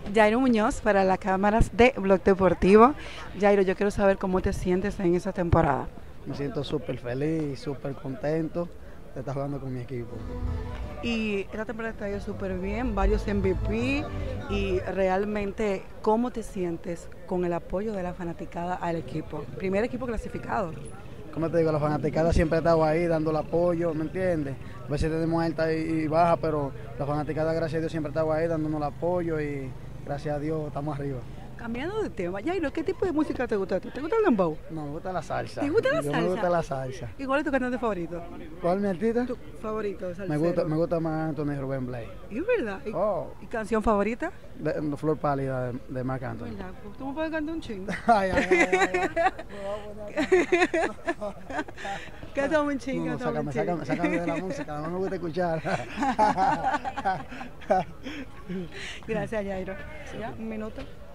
Jairo Muñoz para las cámaras de Blog Deportivo. Jairo, yo quiero saber cómo te sientes en esa temporada. Me siento súper feliz, súper contento de estar jugando con mi equipo. Y esta temporada está yendo súper bien, varios MVP y realmente, ¿cómo te sientes con el apoyo de la fanaticada al equipo? Primer equipo clasificado. Como te digo, la fanaticada siempre ha estado ahí dando el apoyo, ¿me entiendes? A veces tenemos alta y baja, pero la fanaticada, gracias a Dios, siempre ha estado ahí dándonos el apoyo y gracias a Dios estamos arriba. Cambiando de tema, Jairo, ¿qué tipo de música te gusta a ti? ¿Te gusta el dembow? No, me gusta la salsa. ¿Te gusta la Yo salsa? me gusta la salsa. ¿Y cuál es tu cantante favorito? ¿Cuál es mi artista? ¿Tu favorito de Me salsero? gusta más Anthony Rubén Blay. ¿Y verdad? Oh, ¿Y canción favorita? Flor Pálida de Marc Anthony. ¿Verdad? ¿Tú me puedes cantar un chingo? Ay, ay, ay, ay. Cántame un chingo, No, cántame un sácame, chingo. sácame de la música, nada más me gusta escuchar. Gracias, Jairo. ¿Ya? Un minuto.